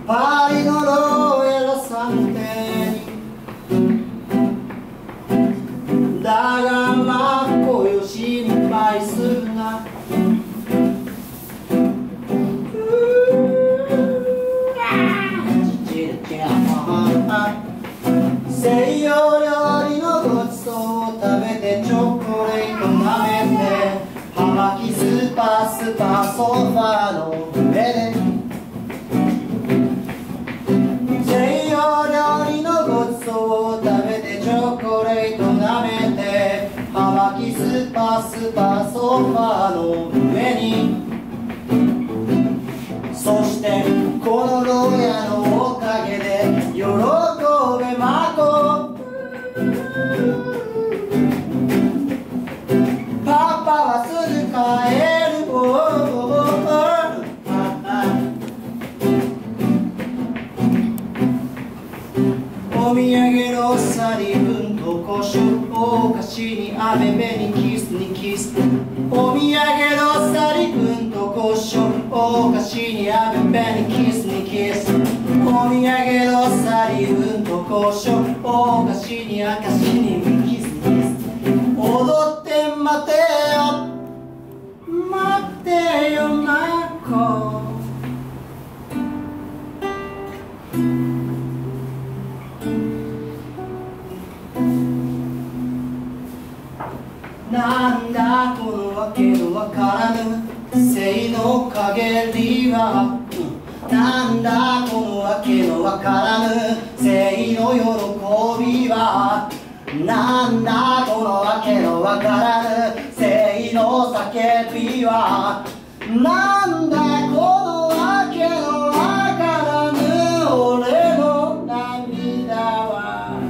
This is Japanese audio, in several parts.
パリのローエラサンテにだがまっこよ心配するな西洋料理のごちそうを食べてチョコレート舐めて葉巻スパスパソファーの上で西洋料理のごちそうを食べてチョコレート舐めて葉巻スパスパソファーの上にそしてこの牢屋のおかげで喜べまこパパはすぐ帰るお土産のサリ分と胡椒お菓子にアメメにキスにキスお土産のサリ分と胡椒お菓子にアメメにキスにキスお土産のサリ分と胡椒お菓子に赤しにキスにキス踊って待てよ待ってよマコなんだこのわけのわからぬ性の陰りはなんだこのわけのわからぬ性の喜びはなんだこのわけのわからぬ性の叫びはなんだこのわけのわからぬ俺の涙は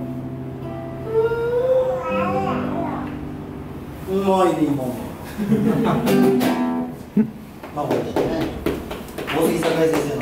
うまいね今まあこれね大杉栄先生の